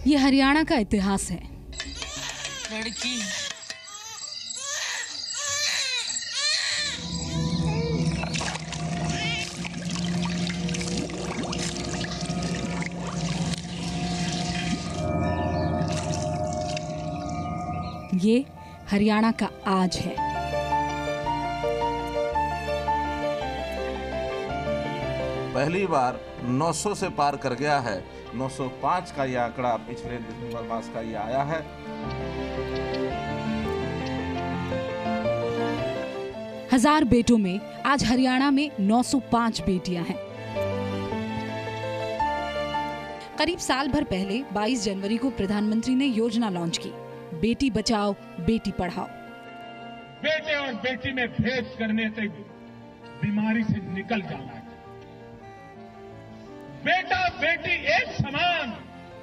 ये हरियाणा का इतिहास है। लड़की ये हरियाणा का आज है। पहली बार 900 से पार कर गया है। 905 का यह आंकड़ा पिछले दिसंबर मास का ये आया है। हजार बेटों में आज हरियाणा में 905 बेटियां हैं। करीब साल भर पहले 22 जनवरी को प्रधानमंत्री ने योजना लॉन्च की, बेटी बचाओ बेटी पढ़ाओ। बेटे और बेटी में भेद करने से बीमारी से निकल जाना है। बेटा बेटी एक समान,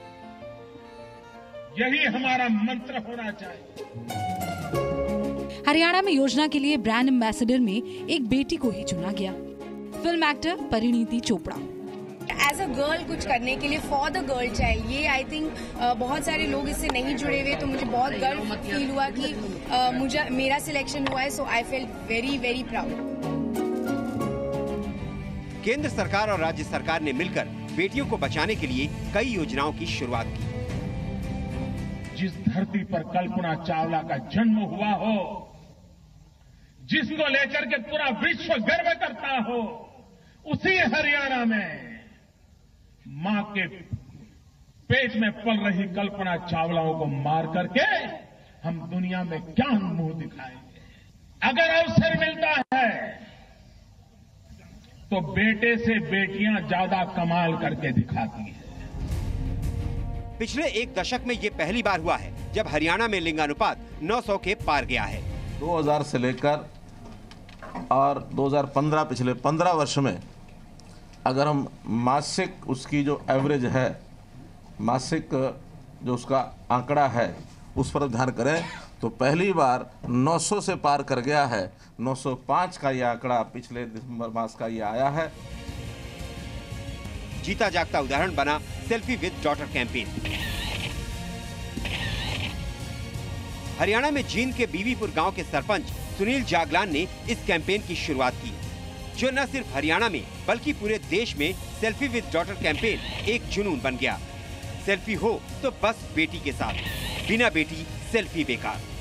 यही हमारा मंत्र होना चाहिए। हरियाणा में योजना के लिए ब्रांड एम्बेसडर में एक बेटी को ही चुना गया, film actor Parineeti Chopra. As a girl कुछ करने के लिए फॉर द गर्ल चाइल्ड, ये आई थिंक बहुत सारे लोग इससे नहीं जुड़े हुए, तो मुझे बहुत गर्व फील हुआ कि मुझे मेरा सिलेक्शन हुआ है। So I felt very very proud. केंद्र सरकार और राज्य सरकार ने मिलकर बेटियों को बचाने के लिए कई योजनाओं की शुरुआत की। जिस धरती पर कल्पना चावला का जन्म हुआ हो, जिसको लेकर के पूरा विश्व गर्व करता हो, उसी हरियाणा में मां के पेट में पल रही कल्पना चावलाओं को मार करके हम दुनिया में क्या मुंह दिखाएंगे। अगर अवसर मिलता है तो बेटे से बेटियां ज्यादा कमाल करके दिखाती हैं। पिछले एक दशक में ये पहली बार हुआ है जब हरियाणा में लिंगानुपात 900 के पार गया है। 2000 से लेकर और 2015 पिछले 15 वर्ष में अगर हम मासिक उसकी जो एवरेज है, मासिक जो उसका आंकड़ा है, उस पर ध्यान करें तो पहली बार 900 से पार कर गया है। 905 का यह आंकड़ा पिछले दिसंबर मास का ये आया है। जीता जागता उदाहरण बना selfie with daughter campaign. Haryana में जींद के बीवीपुर गांव के सरपंच सुनील जागलान ने इस कैंपेन की शुरुआत की, जो न सिर्फ हरियाणा में बल्कि पूरे देश में सेल्फी विद डॉटर कैंपेन एक जुनून बन गया। सेल्फी हो तो बस बेटी के साथ, बिना बेटी सेल्फी बेकार।